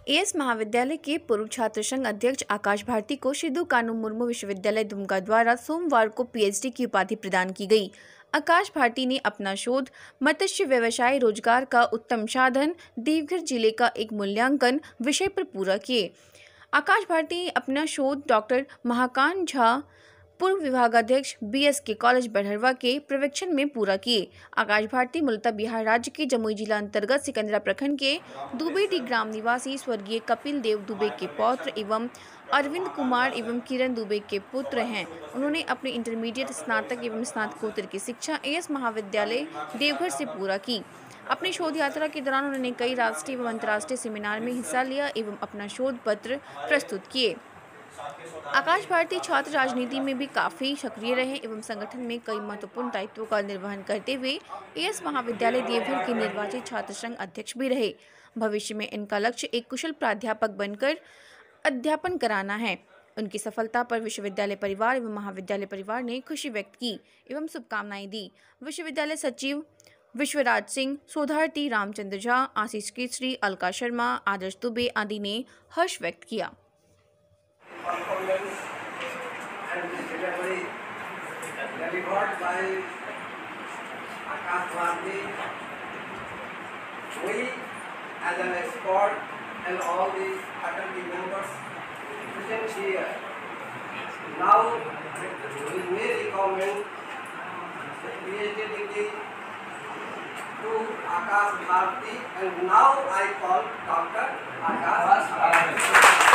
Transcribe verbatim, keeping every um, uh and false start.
As महाविद्यालय के पूर्व छात्र संघ अध्यक्ष आकाश भारती को सिद्धू कानू मुर्मू विश्वविद्यालय दुमका द्वारा सोमवार को पीएचडी की उपाधि प्रदान की गई। आकाश भारती ने अपना शोध मत्स्य व्यवसाय रोजगार का उत्तम साधन देवघर जिले का एक मूल्यांकन विषय पर पूरा किए। आकाश भारती ने अपना शोध डॉक्टर महाकांत झा पूर्व विभागाध्यक्ष बीएसके कॉलेज बरहरवा के प्रशिक्षण में पूरा किए। आकाश भारती मूलतः बिहार राज्य के जमुई जिला अंतर्गत सिकंदरा प्रखंड के दुबेडी ग्राम निवासी स्वर्गीय कपिल देव दुबे के पौत्र एवं अरविंद कुमार एवं किरण दुबे के पुत्र हैं। उन्होंने अपने इंटरमीडिएट, स्नातक एवं स्नातकोत्तर की शिक्षा एएस महाविद्यालय देवघर से पूरा की। अपनी शोध यात्रा के दौरान उन्होंने कई राष्ट्रीय एवं अंतर्राष्ट्रीय सेमिनार में हिस्सा लिया एवं अपना शोध पत्र प्रस्तुत किए। आकाश भारती छात्र राजनीति में भी काफी सक्रिय रहे एवं संगठन में कई महत्वपूर्ण दायित्वों का निर्वहन करते हुए एएस महाविद्यालय देवघर के निर्वाचित छात्र संघ अध्यक्ष भी रहे। भविष्य में इनका लक्ष्य एक कुशल प्राध्यापक बनकर अध्यापन कराना है। उनकी सफलता पर विश्वविद्यालय परिवार एवं महाविद्यालय परिवार ने खुशी व्यक्त की एवं शुभकामनाएं दी। विश्वविद्यालय सचिव विश्वराज सिंह, सोधार्थी, रामचंद्र झा, आशीष केसरी, अलका शर्मा, आदर्श दुबे आदि ने हर्ष व्यक्त किया। Performance and delivery delivered by Akash Bharti. We as an expert and all the faculty members present here now we may recommend the PhD degree to Akash Bharti, and now I call Doctor Akash Bharti.